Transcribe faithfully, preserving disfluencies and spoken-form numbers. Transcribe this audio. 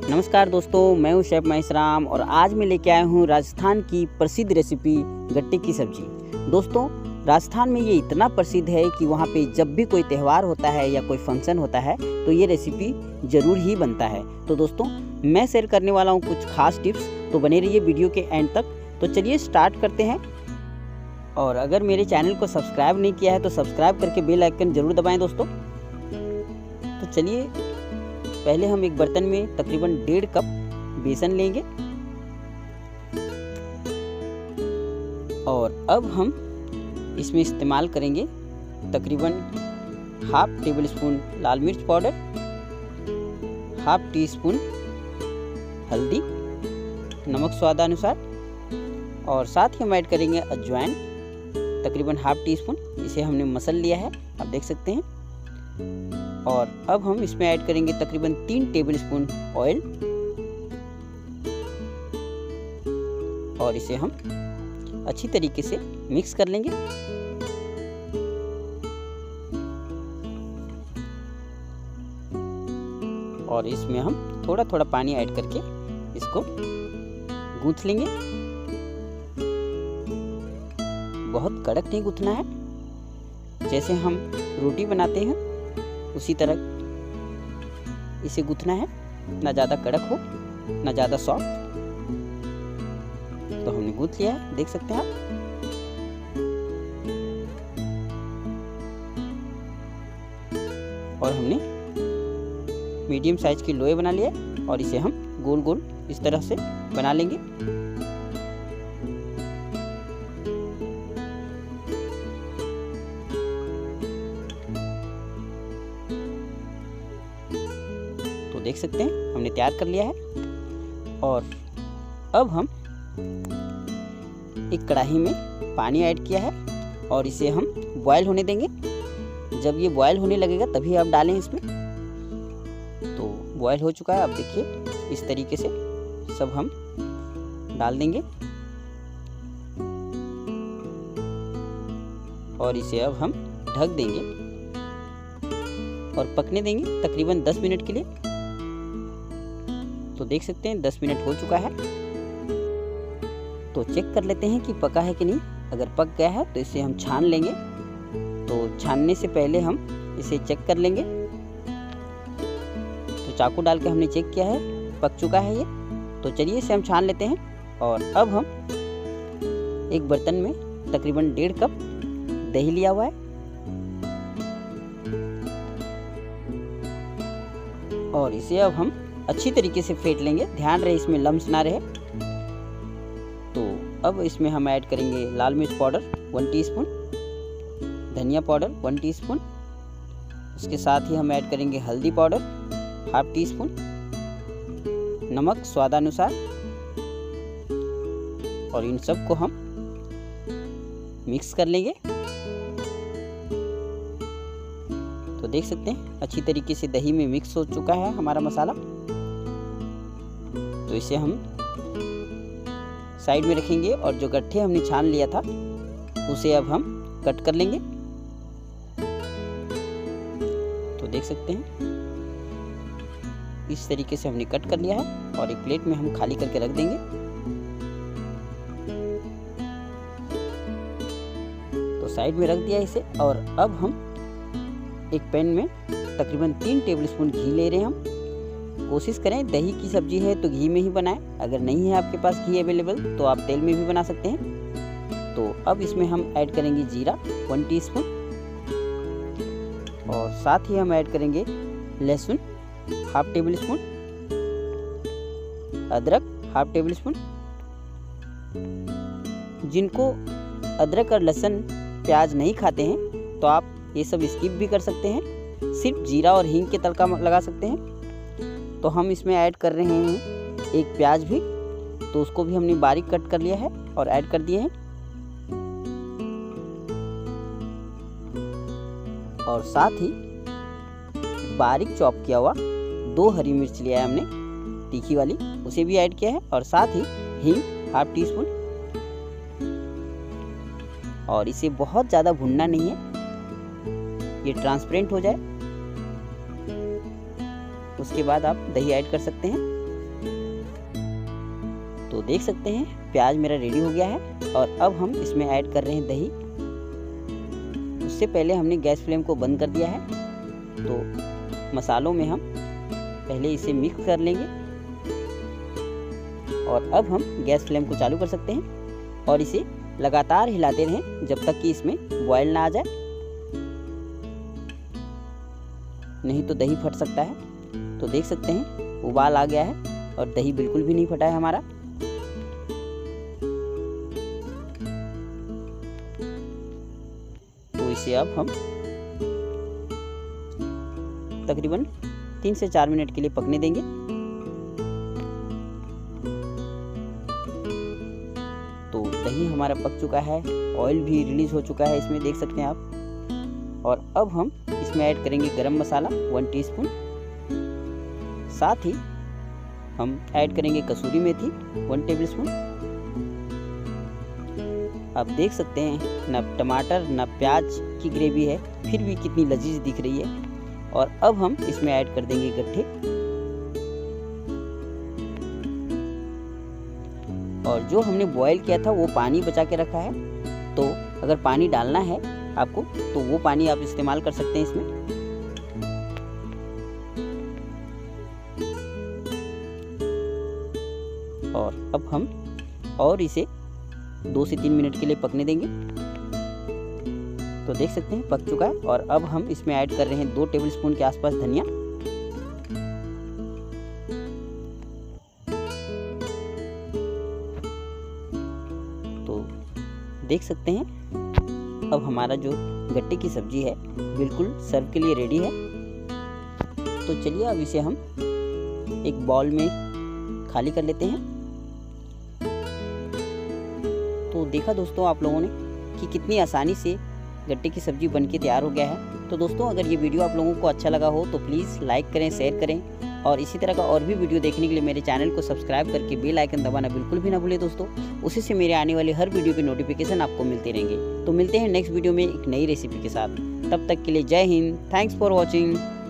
नमस्कार दोस्तों, मैं हूं शेफ महेश राम और आज मैं लेके आया हूं राजस्थान की प्रसिद्ध रेसिपी गट्टे की सब्जी। दोस्तों, राजस्थान में ये इतना प्रसिद्ध है कि वहाँ पे जब भी कोई त्यौहार होता है या कोई फंक्शन होता है तो ये रेसिपी ज़रूर ही बनता है। तो दोस्तों, मैं शेयर करने वाला हूँ कुछ खास टिप्स, तो बने रहिए वीडियो के एंड तक। तो चलिए स्टार्ट करते हैं। और अगर मेरे चैनल को सब्सक्राइब नहीं किया है तो सब्सक्राइब करके बेल आइकन ज़रूर दबाएँ दोस्तों। तो चलिए, पहले हम एक बर्तन में तकरीबन डेढ़ कप बेसन लेंगे और अब हम इसमें इस्तेमाल करेंगे तकरीबन हाफ टेबल स्पून लाल मिर्च पाउडर, हाफ टी स्पून हल्दी, नमक स्वादानुसार और साथ ही हम ऐड करेंगे अजवाइन तकरीबन हाफ टी स्पून। इसे हमने मसल लिया है, आप देख सकते हैं। और अब हम इसमें ऐड करेंगे तकरीबन तीन टेबल स्पून ऑयल और इसे हम अच्छी तरीके से मिक्स कर लेंगे। और इसमें हम थोड़ा थोड़ा पानी ऐड करके इसको गूंथ लेंगे। बहुत कड़क नहीं गूंथना है, जैसे हम रोटी बनाते हैं उसी तरह इसे गूंथना है, ना ज़्यादा कड़क हो ना ज़्यादा सॉफ्ट। तो हमने गूंथ लिया है, देख सकते हैं आप। और हमने मीडियम साइज की लोई बना लिया है और इसे हम गोल गोल इस तरह से बना लेंगे। देख सकते हैं हमने तैयार कर लिया है। और अब हम एक कढ़ाई में पानी ऐड किया है और इसे हम बॉयल होने देंगे। जब ये बॉयल होने लगेगा तभी आप डालें इसमें। तो बॉयल हो चुका है, आप देखिए इस तरीके से सब हम डाल देंगे और इसे अब हम ढक देंगे और पकने देंगे तकरीबन दस मिनट के लिए। तो देख सकते हैं दस मिनट हो चुका है। तो चेक कर लेते हैं कि पका है कि नहीं। अगर पक गया है तो इसे हम छान लेंगे। तो छानने से पहले हम इसे चेक कर लेंगे। तो चाकू डाल के हमने चेक किया है, पक चुका है ये। तो चलिए इसे हम छान लेते हैं। और अब हम एक बर्तन में तकरीबन डेढ़ कप दही लिया हुआ है और इसे अब हम अच्छी तरीके से फेंट लेंगे। ध्यान रहे इसमें लम्स ना रहे। तो अब इसमें हम ऐड करेंगे लाल मिर्च पाउडर वन टीस्पून, धनिया पाउडर वन टीस्पून, उसके साथ ही हम ऐड करेंगे हल्दी पाउडर हाफ टी स्पून, नमक स्वादानुसार और इन सब को हम मिक्स कर लेंगे। तो देख सकते हैं अच्छी तरीके से दही में मिक्स हो चुका है हमारा मसाला। तो इसे हम साइड में रखेंगे और जो गट्ठे हमने छान लिया था उसे अब हम कट कर लेंगे। तो देख सकते हैं इस तरीके से हमने कट कर लिया है और एक प्लेट में हम खाली करके रख देंगे। तो साइड में रख दिया इसे। और अब हम एक पैन में तकरीबन तीन टेबलस्पून घी ले रहे हैं हम। कोशिश करें दही की सब्जी है तो घी में ही बनाएं। अगर नहीं है आपके पास घी अवेलेबल तो आप तेल में भी बना सकते हैं। तो अब इसमें हम ऐड करेंगे जीरा वन टीस्पून और साथ ही हम ऐड करेंगे लहसुन हाफ टेबल स्पून, अदरक हाफ टेबल स्पून। जिनको अदरक और लहसुन प्याज नहीं खाते हैं तो आप ये सब स्किप भी कर सकते हैं, सिर्फ जीरा और हींग के तड़का लगा सकते हैं। तो हम इसमें ऐड कर रहे हैं एक प्याज भी, तो उसको भी हमने बारीक कट कर लिया है और ऐड कर दिए हैं। और साथ ही बारीक चॉप किया हुआ दो हरी मिर्च लिया है हमने तीखी वाली, उसे भी ऐड किया है। और साथ ही हींग हाफ टी स्पून। और इसे बहुत ज़्यादा भुनना नहीं है, ये ट्रांसपेरेंट हो जाए उसके बाद आप दही ऐड कर सकते हैं। तो देख सकते हैं प्याज मेरा रेडी हो गया है और अब हम इसमें ऐड कर रहे हैं दही। उससे पहले हमने गैस फ्लेम को बंद कर दिया है। तो मसालों में हम पहले इसे मिक्स कर लेंगे और अब हम गैस फ्लेम को चालू कर सकते हैं और इसे लगातार हिलाते रहें जब तक कि इसमें बॉयल ना आ जाए, नहीं तो दही फट सकता है। तो देख सकते हैं उबाल आ गया है और दही बिल्कुल भी नहीं फटा है हमारा। तो इसे अब हम तकरीबन तीन से चार मिनट के लिए पकने देंगे। तो दही हमारा पक चुका है, ऑयल भी रिलीज हो चुका है इसमें, देख सकते हैं आप। और अब हम इसमें ऐड करेंगे गरम मसाला वन टीस्पून, साथ ही हम ऐड करेंगे कसूरी मेथी वन टेबलस्पून। आप देख सकते हैं ना टमाटर ना प्याज की ग्रेवी है, फिर भी कितनी लजीज दिख रही है। और अब हम इसमें ऐड कर देंगे गट्ठे, और जो हमने बॉईल किया था वो पानी बचा के रखा है। तो अगर पानी डालना है आपको तो वो पानी आप इस्तेमाल कर सकते हैं इसमें। और अब हम और इसे दो से तीन मिनट के लिए पकने देंगे। तो देख सकते हैं पक चुका है। और अब हम इसमें ऐड कर रहे हैं दो टेबलस्पून के आसपास धनिया। तो देख सकते हैं अब हमारा जो गट्टे की सब्जी है बिल्कुल सर्व के लिए रेडी है। तो चलिए अब इसे हम एक बाउल में खाली कर लेते हैं। तो देखा दोस्तों आप लोगों ने कि कितनी आसानी से गट्टे की सब्जी बनके तैयार हो गया है। तो दोस्तों अगर ये वीडियो आप लोगों को अच्छा लगा हो तो प्लीज़ लाइक करें, शेयर करें, और इसी तरह का और भी वीडियो देखने के लिए मेरे चैनल को सब्सक्राइब करके बेल आइकन दबाना बिल्कुल भी ना भूलें दोस्तों। उसी से मेरे आने वाले हर वीडियो की नोटिफिकेशन आपको मिलते रहेंगे। तो मिलते हैं नेक्स्ट वीडियो में एक नई रेसिपी के साथ। तब तक के लिए जय हिंद, थैंक्स फॉर वॉचिंग।